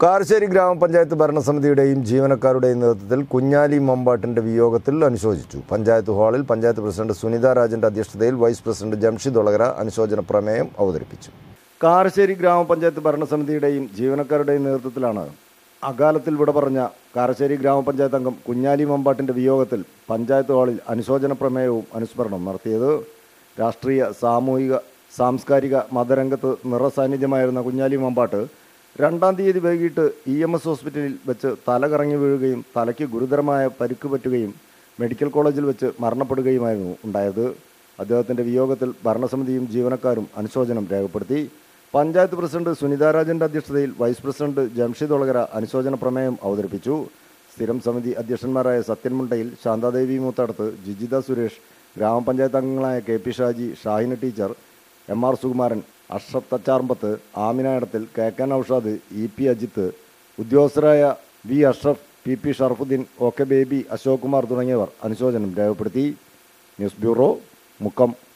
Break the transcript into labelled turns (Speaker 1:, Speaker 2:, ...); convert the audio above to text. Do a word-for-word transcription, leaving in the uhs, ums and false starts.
Speaker 1: കാരശ്ശേരി ഗ്രാമപഞ്ചായത്ത് ഭരണസമിതിയുടെയും ജീവനക്കാരുടെയും നേതൃത്വത്തിൽ കുഞ്ഞാലി മമ്പാട്ടിന്റെ വിയോഗത്തിൽ അനുശോചിച്ചു. പഞ്ചായത്ത് ഹാളിൽ പഞ്ചായത്ത് പ്രസിഡന്റ് സുനിത രാജന്റെ അധ്യക്ഷതയിൽ വൈസ് പ്രസിഡന്റ് ജംഷിദ് ഒളകര അനുശോചന പ്രമേയം അവതരിപ്പിച്ചു. കാരശ്ശേരി ഗ്രാമപഞ്ചായത്ത് ഭരണസമിതിയുടെയും ജീവനക്കാരുടെയും നേതൃത്വത്തിലാണ് അകാലത്തിൽ വിട പറഞ്ഞ കാരശ്ശേരി ഗ്രാമപഞ്ചായത്ത് അംഗം കുഞ്ഞാലി മമ്പാട്ടിന്റെ വിയോഗത്തിൽ പഞ്ചായത്ത് ഹാളിൽ അനുശോചന പ്രമേയവും അനുസ്മരണം നടത്തിയത്. രാഷ്ട്രീയ, സാമൂഹിക, സാംസ്കാരിക മതരംഗത്ത് നിറസാന്നിധ്യമായിരുന്ന കുഞ്ഞാലി മമ്പാട്ട് രണ്ടാം തീയതി വൈകിട്ട് ഇ എം എസ് ഹോസ്പിറ്റലിൽ വെച്ച് തല കറങ്ങി വീഴുകയും തലയ്ക്ക് ഗുരുതരമായ പരിക്ക് പറ്റുകയും മെഡിക്കൽ കോളേജിൽ വെച്ച് മരണപ്പെടുകയുമായിരുന്നു ഉണ്ടായത്. അദ്ദേഹത്തിൻ്റെ വിയോഗത്തിൽ ഭരണസമിതിയും ജീവനക്കാരും അനുശോചനം രേഖപ്പെടുത്തി. പഞ്ചായത്ത് പ്രസിഡന്റ് സുനിത രാജന്റെ അധ്യക്ഷതയിൽ വൈസ് പ്രസിഡന്റ് ജംഷിദ് ഒളകര അനുശോചന പ്രമേയം അവതരിപ്പിച്ചു. സ്ഥിരം സമിതി അധ്യക്ഷന്മാരായ സത്യൻ മുണ്ടയിൽ, ശാന്താദേവി മൂത്തടത്ത്, ജിജിത സുരേഷ്, ഗ്രാമപഞ്ചായത്ത് അംഗങ്ങളായ K P Shaji, Shahina teacher, M R Sukumaran, Ashraf Thacharambath, Amina Edathil, K K Noushad, E P Ajith, ഉദ്യോഗസ്ഥരായ V Ashraf, P P Sharafuddin, O K Baby, Ashok Kumar തുടങ്ങിയവർ അനുശോചനം രേഖപ്പെടുത്തി. News bureau, Mukkam.